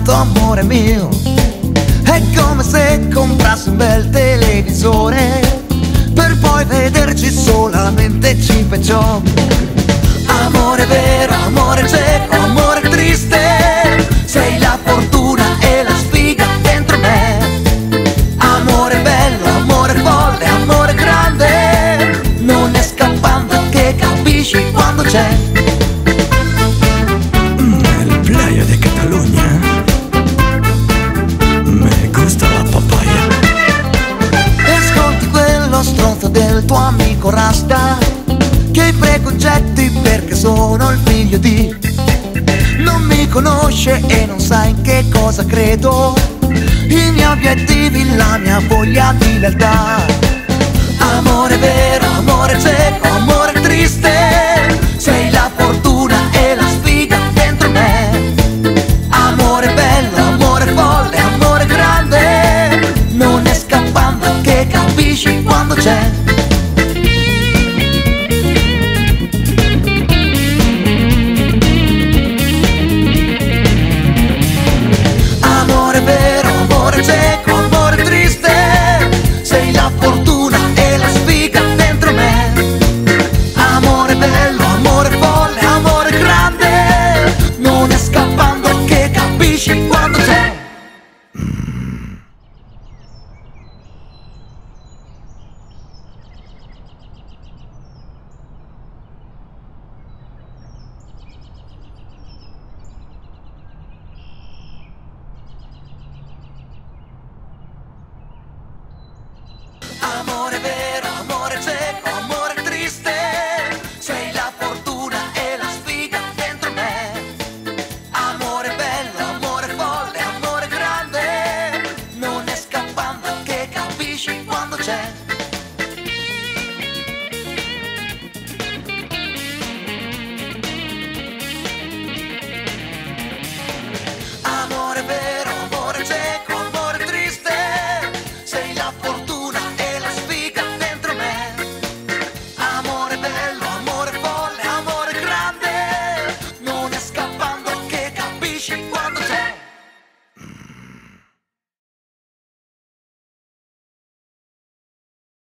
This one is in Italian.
sbagliato, amore mio. È come se comprassi un bel televisore per poi vederci solamente 5 giochi. Amore vero, amore cieco, amore triste, sei la fortuna e la sfiga dentro me. Amore bello, amore folle, amore grande, non è scappando che capisci quando c'è. El playa de Cataluña, me gusta la papaya. Ascolti quello stronzo del tuo amico Rasta, che ha i preconcetti perché sono il figlio di. Non mi conosce e non sa in che cosa credo, i miei obiettivi, la mia voglia di lealtà. Amore vero, amore cieco, amore triste, sei la